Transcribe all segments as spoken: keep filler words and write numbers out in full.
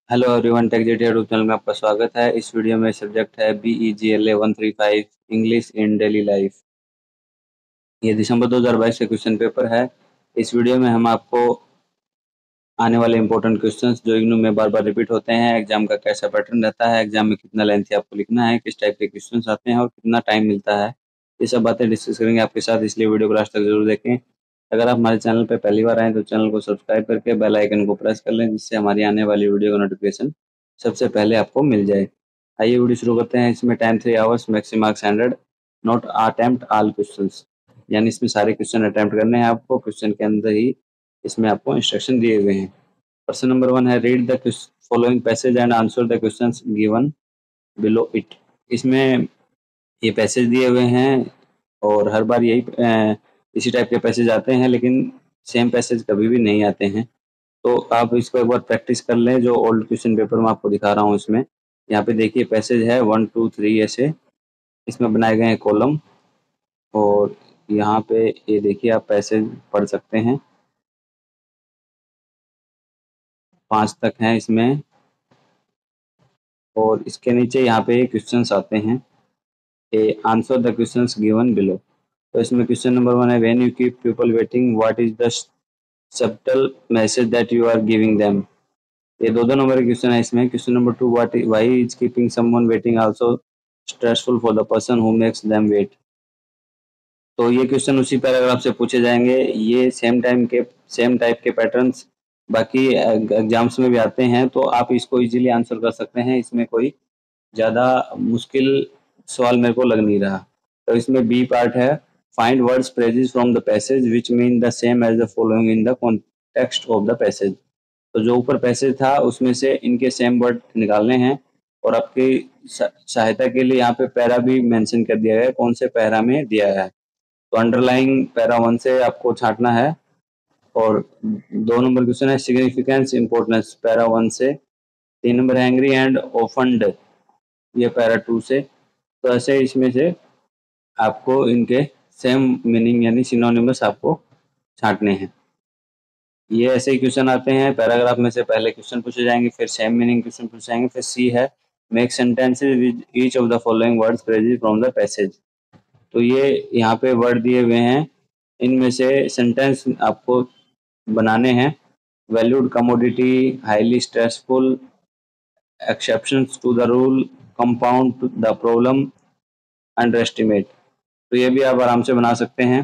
Hello everyone, Tech Jet YouTube channel में आपका स्वागत है। इस वीडियो में सब्जेक्ट है B E G L A one three five English in daily life. ये दिसंबर दो हज़ार बाईस का क्वेश्चन पेपर है। इस वीडियो में हम आपको आने वाले इंपॉर्टेंट क्वेश्चंस जो इग्नू में बार बार रिपीट होते हैं, एग्जाम का कैसा पैटर्न रहता है, एग्जाम में कितना लेंथ आपको लिखना है, किस टाइप के क्वेश्चंस आते हैं और कितना टाइम मिलता है, ये सब बातें डिस्कस करेंगे आपके साथ। इसलिए वीडियो को लास्ट तक जरूर देखें। अगर आप हमारे चैनल पर पहली बार आए तो चैनल को सब्सक्राइब करके बेल आइकन को प्रेस कर लें, जिससे हमारी आने वाली वीडियो का नोटिफिकेशन सबसे पहले आपको मिल जाए। आइए वीडियो शुरू करते हैं। इसमें time three hours, maximum marks hundred, not attempt all questions, यानी इसमें सारे क्वेश्चन अटेम्प्ट करने हैं आपको। क्वेश्चन के अंदर ही इसमें आपको इंस्ट्रक्शन दिए हुए हैं। क्वेश्चन नंबर वन है, read the following passage and answer the questions given below it. इसमें ये पैसेज दिए हुए हैं और हर बार यही अ, इसी टाइप के पैसेज आते हैं, लेकिन सेम पैसेज कभी भी नहीं आते हैं। तो आप इसको एक बार प्रैक्टिस कर लें। जो ओल्ड क्वेश्चन पेपर में आपको दिखा रहा हूँ, इसमें यहाँ पे देखिए पैसेज है वन टू थ्री, ऐसे इसमें बनाए गए हैं कॉलम, और यहाँ पे ये देखिए आप पैसेज पढ़ सकते हैं, पांच तक हैं इसमें। और इसके नीचे यहाँ पे क्वेश्चंस आते हैं, A answer the questions given below. तो इसमें क्वेश्चन नंबर वन है, when you keep people waiting what is the subtle message that you are giving them. ये दो दो नंबर के क्वेश्चन है इसमें। Question number two, what why is keeping someone waiting also stressful for the person who makes them wait. तो ये question उसी paragraph से पूछे जाएंगे। ये सेम टाइम के सेम टाइप के पैटर्न्स बाकी एग्जाम्स में भी आते हैं, तो आप इसको इजीली आंसर कर सकते हैं। इसमें कोई ज़्यादा मुश्किल सवाल मेरे को लग नहीं रहा। तो इसमें बी पार्ट है, find words phrases from the passage which mean the same as the following in the context of the passage. तो जो ऊपर पैसेज था उसमें से इनके सेम वर्ड निकालने हैं, और आपकी सहायता के लिए यहाँ पे पैरा भी मेंशन कर दिया गया है, कौन से पैरा में दिया है। तो अंडरलाइन पैरा वन से आपको छांटना है। और दो नंबर क्वेश्चन है, सिग्निफिकेंस इंपोर्टेंस, पैरा वन से। तीन नंबर है, एंग्री एंड ऑफेंड, ये पैरा टू से। तो ऐसे इसमें से आपको इनके सेम मीनिंग यानी सिनोनिमस आपको छांटने हैं। ये ऐसे ही क्वेश्चन आते हैं, पैराग्राफ में से पहले क्वेश्चन पूछे जाएंगे, फिर सेम मीनिंग क्वेश्चन पूछे जाएंगे। फिर सी है, make sentences with each of the following words phrases from the passage. तो ये यहाँ पे वर्ड दिए हुए हैं, इनमें से सेंटेंस आपको बनाने हैं। Valued commodity, highly stressful, exceptions to the rule, compound the problem, underestimate. तो ये भी आप आराम से बना सकते हैं।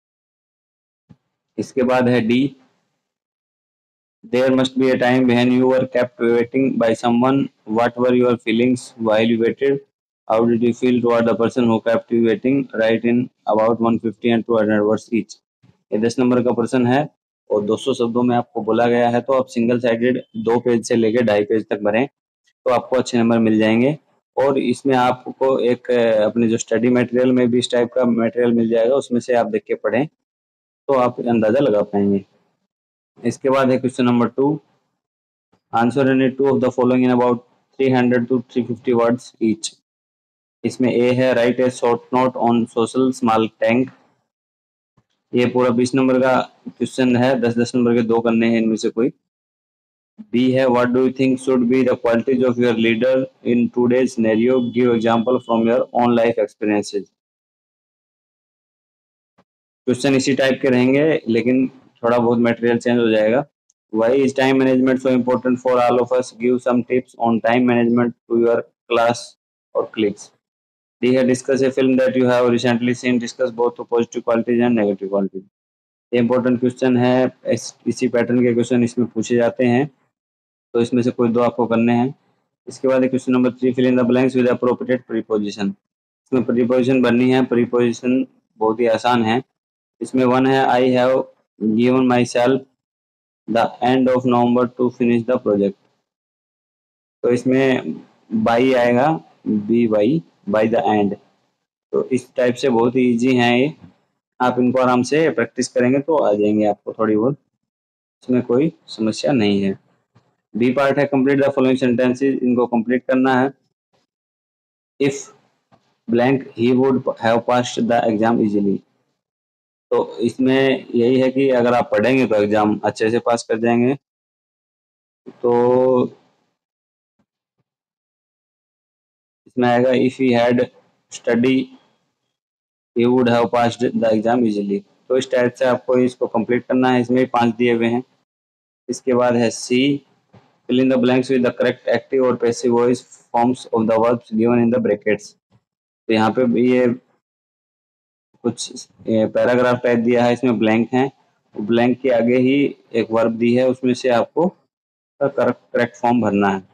इसके बाद है D, there must be a time when you were kept waiting by someone. What were your feelings while you waited? How did you feel toward the person who kept you waiting? Write in about one fifty and two hundred words each. ये दस number का प्रश्न है और दो सौ शब्दों में आपको बोला गया है। तो आप सिंगल साइडेड दो पेज से लेकर ढाई पेज तक भरें, तो आपको अच्छे नंबर मिल जाएंगे। और इसमें आपको एक अपने जो स्टडी मटेरियल में भी इस टाइप का मटेरियल मिल जाएगा, उसमें से आप देख के पढ़ें तो आप अंदाजा लगा पाएंगे। इसके बाद है question number two, answer any two of the following in about three hundred to three fifty words each. इसमें ए है, write a short note on social small tank. ये पूरा बीस नंबर का क्वेश्चन है, दस दस नंबर के दो करने हैं इनमें से कोई। बी है, what do you think should be the qualities of your leader in today's scenario, give example from your own life experiences. Question इसी टाइप के रहेंगे, लेकिन थोड़ा बहुत मटेरियल चेंज हो जाएगा। Why is time management so important for all of us? Give some tips on time management to your class or colleagues. D है, discuss a film that you have recently seen. Discuss both the positive qualities and negative qualities. ये important question है, इस, इसी pattern के question इसमें पूछे जाते हैं, तो इसमें से कोई दो आपको करने हैं। इसके बाद question number three, fill in the blanks with appropriate preposition. इसमें प्रीपोजिशन बननी है। प्रीपोजिशन बहुत ही आसान है। इसमें वन है, I have given myself the end of November to finish the project. तो इसमें बाई आएगा, B Y, by the end. तो इस टाइप से बहुत ही इजी हैं ये, आप इनको आराम से प्रैक्टिस करेंगे तो आ जाएंगे आपको थोड़ी बहुत, इसमें कोई समस्या नहीं है। बी पार्ट है, कंप्लीट द फॉलोइंग सेंटेंसेस, इनको कंप्लीट करना है। If blank he would have passed the exam easily. तो इसमें यही है कि अगर आप पढ़ेंगे तो एग्जाम अच्छे से पास कर जाएंगे। तो इसमें आएगा if he had study he would have passed the exam easily. तो इस टाइप से आपको इसको कंप्लीट करना है। इसमें पांच दिए हुए हैं। इसके बाद है सी, fill in the blanks with the correct active और passive voice forms of the verbs given in the brackets। तो यहाँ पे भी ये कुछ पैराग्राफ टाइप दिया है, इसमें ब्लैंक है, ब्लैंक के आगे ही एक वर्ब दी है, उसमें से आपको करेक्ट फॉर्म भरना है।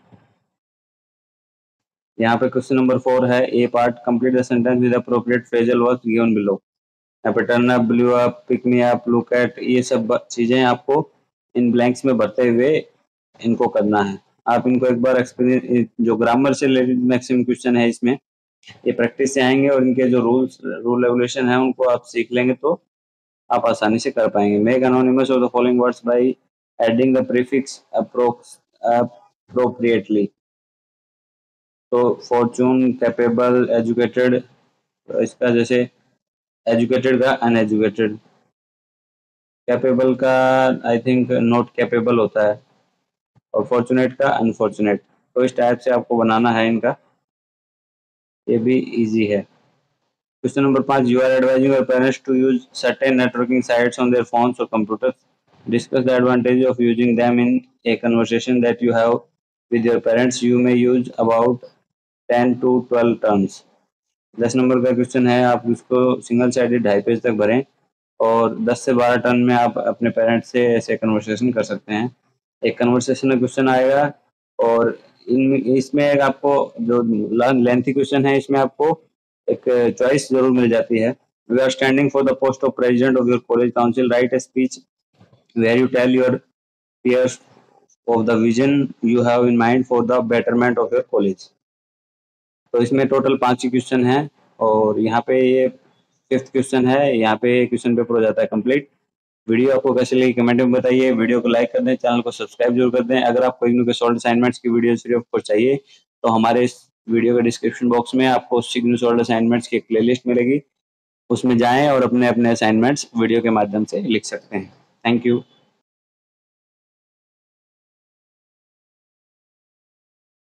यहाँ पे क्वेश्चन नंबर फोर है A part, complete the sentence with appropriate phrasal verbs given below. यहाँ पे turn up, blow up, pick me up, look at, ये सब चीजें आपको इन ब्लैंक्स में भरते हुए इनको करना है। आप इनको एक बार एक्सपीरियंस, जो ग्रामर से रिलेटेड मैक्सिमम क्वेश्चन है इसमें, ये प्रैक्टिस से आएंगे और इनके जो रूल्स रूल रेगुलेशन है उनको आप सीख लेंगे तो आप आसानी से कर पाएंगे। Make antonyms of the following words by adding the prefix appropriately. तो फॉर्चून, कैपेबल, एजुकेटेड, इसका जैसे एजुकेटेड का अनएजुकेटेड, कैपेबल का आई थिंक नॉट कैपेबल होता है, और फॉर्चुनेट का अनफॉर्चुनेट। तो इस टाइप से आपको बनाना है इनका, ये भी इजी है। क्वेश्चन नंबर पाँच, you are advising your parents to use certain networking sites on their phones और computers, discuss the advantage of using them in a conversation that you have with your parents, you may use about ten to twelve terms. दस number का question है, आप उसको single sided ढाई page तक भरें और दस से बारह टर्न में आप अपने पेरेंट्स से ऐसे कन्वर्सेशन कर सकते हैं। एक कन्वर्सेशन क्वेश्चन आएगा और इन इसमें एक आपको जो लेंथी क्वेश्चन है इसमें आपको एक चॉइस जरूर मिल जाती है। We are standing for the post of president of your college council, write a speech where you tell your peers of the vision you have in mind for the betterment of your college. तो इसमें total पांच ही question है और यहाँ पे ये fifth question है। यहाँ पे क्वेश्चन पेपर हो जाता है कंप्लीट। वीडियो आपको कैसे लगी कमेंट में बताइए, वीडियो को लाइक कर दें, चैनल को सब्सक्राइब जरूर कर दें। अगर आपको इग्नू के सॉल्व असाइनमेंट्स की वीडियो फ्री ऑफ कॉस्ट चाहिए तो हमारे इस वीडियो के डिस्क्रिप्शन बॉक्स में आपको इग्नू सॉल्व असाइनमेंट्स की एक प्लेलिस्ट मिलेगी, उसमें जाएं और अपने अपने असाइनमेंट्स वीडियो के माध्यम से लिख सकते हैं। Thank you.